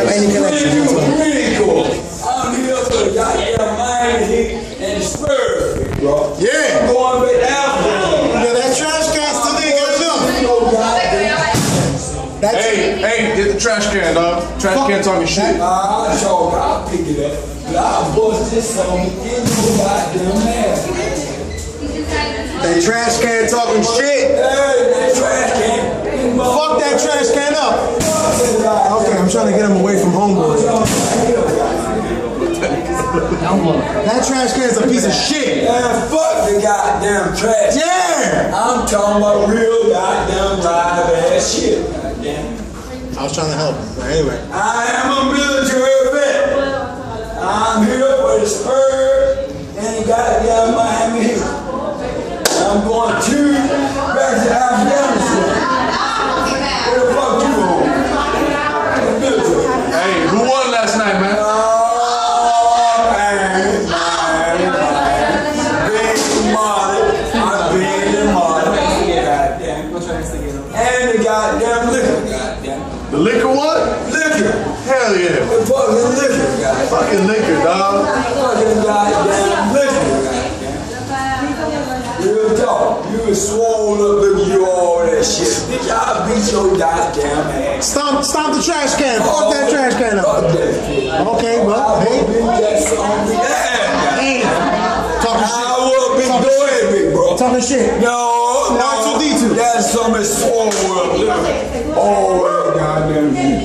Any connection? Really cool. I'm here for the goddamn Miami Heat and Spurs, bro. Yeah. I'm going back down. Yeah, that trash can's today got them. Hey, get the trash can, dog. Trash can talking shit. I'll pick it up. But I'll bust this song in your goddamn ass. That trash can talking shit. Hey, that trash can. Fuck that trash can up. Okay, I'm trying to get him away from homeboy. That trash can is a piece of shit. Man, fuck the goddamn trash. Yeah. I'm talking about real goddamn live ass shit. Goddamn. I was trying to help him. But anyway. I am a military vet. I'm here for the Spurs and the goddamn Miami Heat. I'm going back to Afghanistan. Where the fuck you on? Hey, who won last night, man? And the goddamn liquor, goddamn. The liquor what? Liquor. Hell yeah. The fucking liquor, goddamn. Fucking liquor, dog. Fucking goddamn liquor, goddamn. Real talk. You was swole up and you all that shit. Bitch, I'll beat your goddamn ass. Stomp the trash can. Fuck that trash can up. Fuck that shit. Okay, well, hey. Hey. Talking shit. I will be doing it, bro. Talking shit. No. R2D2. That's some swole up. Oh, goddamn.